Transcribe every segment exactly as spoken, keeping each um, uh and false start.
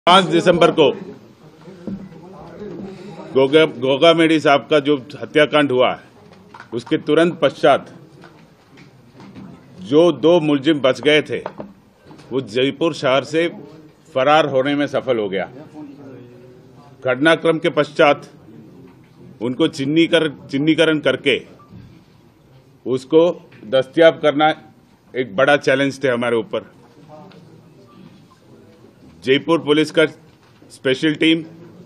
पाँच दिसंबर को गोगा गोगा मेडी साहब का जो हत्याकांड हुआ है उसके तुरंत पश्चात जो दो मुलजिम बच गए थे वो जयपुर शहर से फरार होने में सफल हो गया। घटनाक्रम के पश्चात उनको चिन्हीकर चिन्हीकरण करके उसको दस्तयाब करना एक बड़ा चैलेंज थे हमारे ऊपर। जयपुर पुलिस का स्पेशल टीम,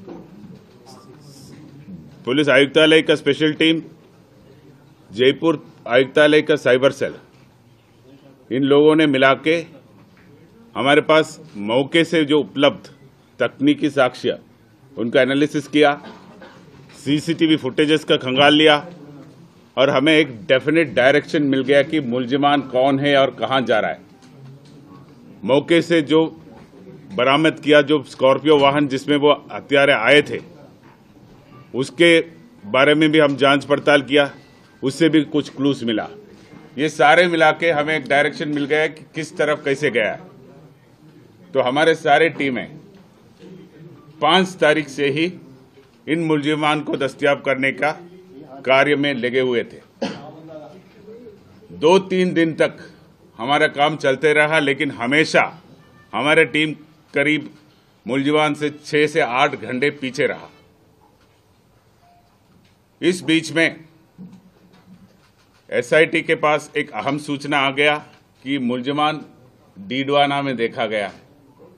पुलिस आयुक्तालय का स्पेशल टीम, जयपुर आयुक्तालय का साइबर सेल, इन लोगों ने मिला के हमारे पास मौके से जो उपलब्ध तकनीकी साक्ष्य उनका एनालिसिस किया, सीसीटीवी फुटेजेस का खंगाल लिया और हमें एक डेफिनेट डायरेक्शन मिल गया कि मुलजिमान कौन है और कहां जा रहा है। मौके से जो बरामद किया, जो स्कॉर्पियो वाहन जिसमें वो हत्यारे आए थे, उसके बारे में भी हम जांच पड़ताल किया, उससे भी कुछ क्लूज मिला। ये सारे मिला के हमें एक डायरेक्शन मिल गया कि किस तरफ कैसे गया है। तो हमारे सारे टीमें पांच तारीख से ही इन मुलजिमान को दस्तयाब करने का कार्य में लगे हुए थे। दो तीन दिन तक हमारा काम चलते रहा, लेकिन हमेशा हमारे टीम करीब मुलजिमान से छह से आठ घंटे पीछे रहा। इस बीच में एसआईटी के पास एक अहम सूचना आ गया कि मुलजिमान डीडवाना में देखा गया है।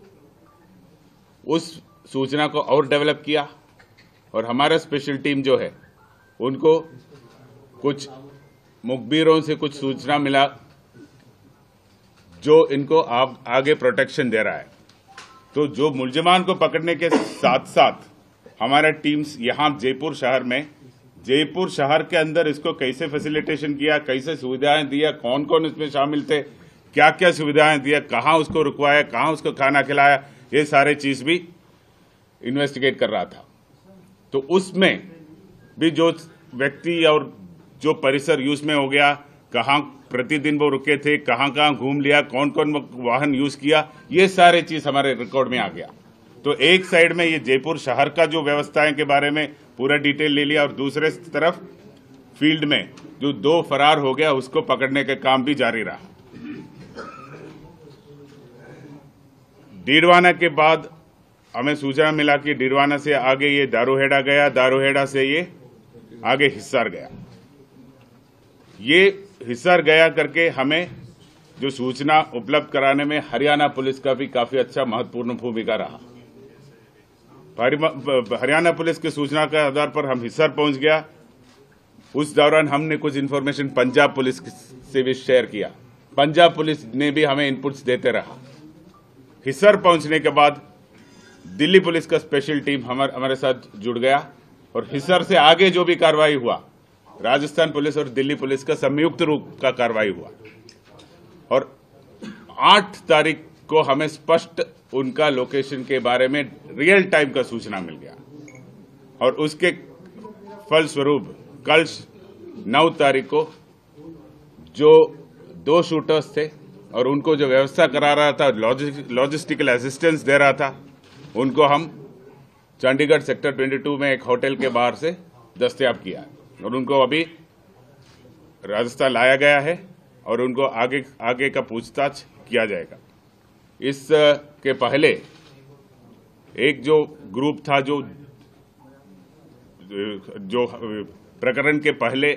उस सूचना को और डेवलप किया और हमारा स्पेशल टीम जो है उनको कुछ मुखबिरों से कुछ सूचना मिला जो इनको आप आगे प्रोटेक्शन दे रहा है। तो जो मुलजिमान को पकड़ने के साथ साथ हमारा टीम्स यहाँ जयपुर शहर में, जयपुर शहर के अंदर इसको कैसे फैसिलिटेशन किया, कैसे सुविधाएं दिया, कौन कौन इसमें शामिल थे, क्या क्या सुविधाएं दिया, कहाँ उसको रुकवाया, कहाँ उसको खाना खिलाया, ये सारे चीज भी इन्वेस्टिगेट कर रहा था। तो उसमें भी जो व्यक्ति और जो परिसर यूज में हो गया, कहाँ प्रतिदिन वो रुके थे, कहाँ कहाँ घूम लिया, कौन कौन वाहन यूज किया, ये सारे चीज हमारे रिकॉर्ड में आ गया। तो एक साइड में ये जयपुर शहर का जो व्यवस्थाएं के बारे में पूरा डिटेल ले लिया और दूसरे तरफ फील्ड में जो दो फरार हो गया उसको पकड़ने का काम भी जारी रहा। डीडवाना के बाद हमें सूचना मिला कि डीडवाना से आगे ये दारूहेड़ा गया, दारूहेड़ा से ये आगे हिसार गया। ये हिसार गया करके हमें जो सूचना उपलब्ध कराने में हरियाणा पुलिस का भी काफी अच्छा महत्वपूर्ण भूमिका रहा। हरियाणा पुलिस की सूचना के आधार पर हम हिसार पहुंच गया। उस दौरान हमने कुछ इन्फॉर्मेशन पंजाब पुलिस से भी शेयर किया। पंजाब पुलिस ने भी हमें इनपुट्स देते रहा। हिसार पहुंचने के बाद दिल्ली पुलिस का स्पेशल टीम हमारे हमारे साथ जुड़ गया और हिसार से आगे जो भी कार्रवाई हुआ, राजस्थान पुलिस और दिल्ली पुलिस का संयुक्त रूप का कार्रवाई हुआ। और आठ तारीख को हमें स्पष्ट उनका लोकेशन के बारे में रियल टाइम का सूचना मिल गया और उसके फलस्वरूप कल नौ तारीख को जो दो शूटर्स थे और उनको जो व्यवस्था करा रहा था, लॉजिस्टिकल असिस्टेंस दे रहा था, उनको हम चंडीगढ़ सेक्टर बाईस में एक होटल के बाहर से दस्तयाब किया और उनको अभी राजस्थान लाया गया है और उनको आगे आगे का पूछताछ किया जाएगा। इस के पहले एक जो ग्रुप था जो जो प्रकरण के पहले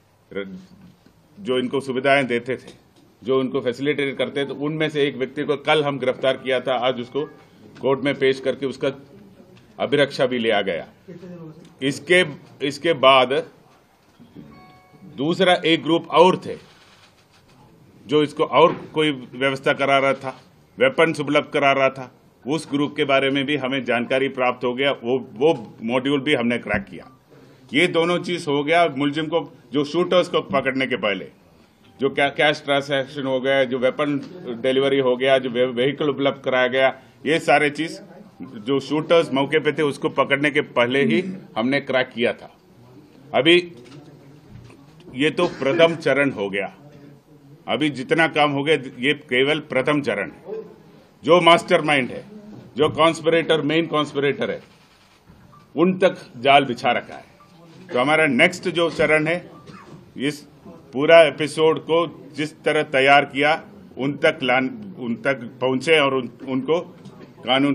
जो इनको सुविधाएं देते थे, जो उनको फैसिलिटेट करते थे, उनमें से एक व्यक्ति को कल हम गिरफ्तार किया था। आज उसको कोर्ट में पेश करके उसका अभिरक्षा भी लिया गया। इसके इसके बाद दूसरा एक ग्रुप और थे जो इसको और कोई व्यवस्था करा रहा था, वेपन्स उपलब्ध करा रहा था। उस ग्रुप के बारे में भी हमें जानकारी प्राप्त हो गया। वो वो मॉड्यूल भी हमने क्रैक किया। ये दोनों चीज हो गया। मुलजिम को, जो शूटर्स को पकड़ने के पहले जो क्या कैश ट्रांसैक्शन हो गया, जो वेपन डिलीवरी हो गया, जो व्हीकल उपलब्ध कराया गया, ये सारे चीज जो शूटर्स मौके पे थे उसको पकड़ने के पहले ही हमने क्रैक किया था। अभी ये तो प्रथम चरण हो गया। अभी जितना काम हो गया ये केवल प्रथम चरण है। जो मास्टरमाइंड है जो कॉन्स्पिरेटर मेन कॉन्स्पिरेटर है उन तक जाल बिछा रखा है। तो हमारा नेक्स्ट जो चरण है, इस पूरा एपिसोड को जिस तरह तैयार किया उन तक लान उन तक पहुंचे और उन, उनको कानून